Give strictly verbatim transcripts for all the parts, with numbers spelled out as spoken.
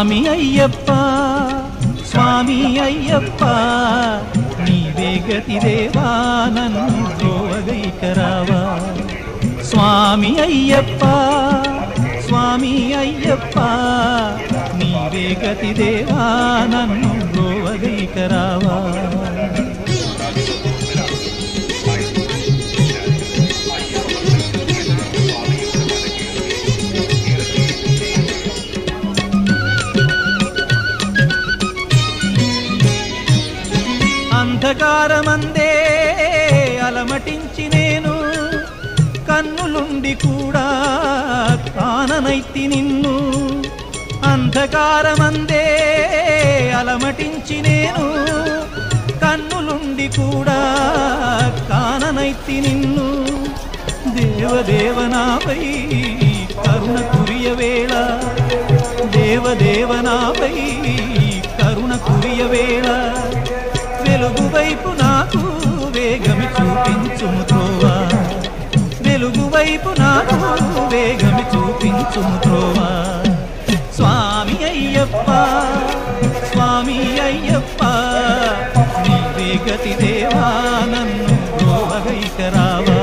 స్వామి అయ్యప్ప స్వామి అయ్యప్ప నీవే గతి దేవా నన్ను ద్రోవగైకరావా స్వామి అయ్యప్ప స్వామి అయ్యప్ప నీవే గతి దేవా నన్ను ద్రోవగైకరావా అంధకారమందే అలమటించి నేను కన్నులుండి కూడా కాననైతి నిన్ను అంధకారమందే అలమటించి నేను కన్నులుండి కూడా కాననైతి నిన్ను దేవదేవనాపై కరుణ కురియవేళ దేవదేవనాపై కరుణ కురియవేళ వెలుగు వైపు నాకు వేగమి చూపించుము త్రోవా వెలుగు వైపు నాకు వేగమి చూపించుము త్రోవా స్వామి అయ్యప్ప స్వామి అయ్యప్ప నీవే గతి దేవా నన్ను ద్రోవగైకరావా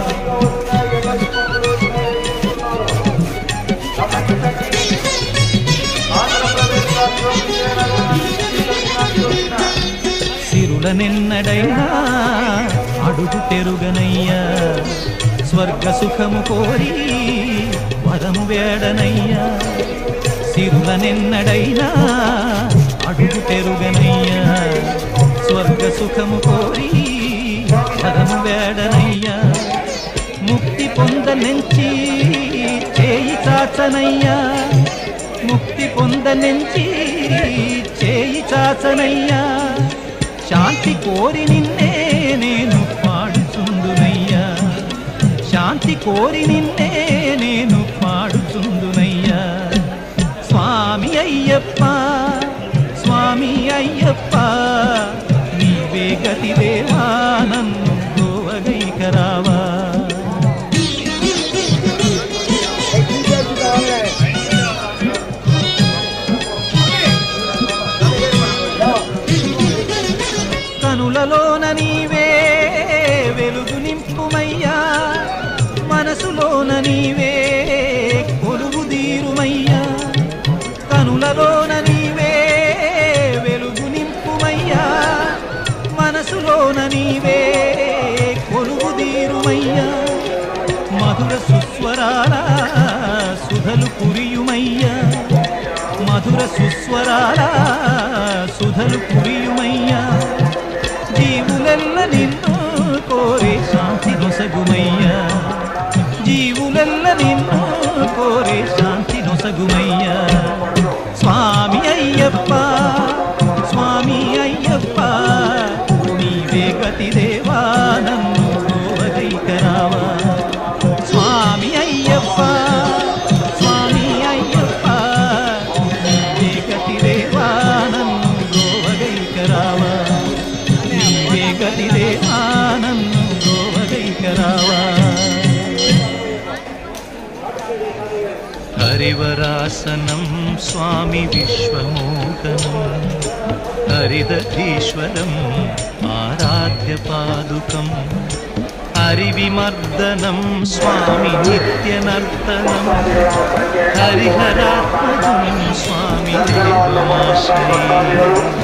నిన్నడైనా అడుగు తెరుగనయ్యా స్వర్గ సుఖము కోరి వరము వేడనయ్యా సిరుల నిన్నడైనా అడుగు తెరుగనయ్యా స్వర్గ సుఖము కోరి వరము వేడనయ్యా ముక్తి పొందనెంచి చేయి చాచనయ్యా ముక్తి పొందనెంచి చేయి చాచనయ్యా శాంతి కోరి నిన్నే నేను పాడుచుందునయ్యా శాంతి కోరి నిన్నే నేను పాడుచుందునయ్యా స్వామి అయ్యప్ప స్వామి అయ్యప్ప నీవే గతి దేవా నన్ను ద్రోవగైకరావా కనులలోన నీవే వెలుగు నింపుమయ్యా మనసులోన నీవే కొలువు తీరుమయ్యా కనులలోన నీవే వెలుగు నింపుమయ్యా మనసులోన నీవే కొలువు తీరుమయ్యా మధుర సుస్వరాల సుధలు కురియుమయ్యా మధుర సుస్వరాల సుధలు కురియుమయ్యా జీవులెల్ల నిన్ను కోరే శాంతి నొసగుమయ్యా జీవులెల్ల నిన్ను కోరే శాంతి నొసగుమయ్యా స్వామి అయ్యప్ప స్వామి అయ్యప్ప నీవే గతి దేవా నన్ను ద్రోవగైకరావా స్వామి అయ్యప్ప స్వామి అయ్యప్ప నీవే గతి దేవా నన్ను ద్రోవగైకరావా గతి దేవా నన్ను ద్రోవగైకరావా హరివరాసనం స్వామి విశ్వమోహనం హరిదధీశ్వరం ఆరాధ్య పాదుకం హరివిమర్దనం స్వామి నిత్యనర్తనం హరిహరాత్మజం స్వామి దేవమాశ్రయే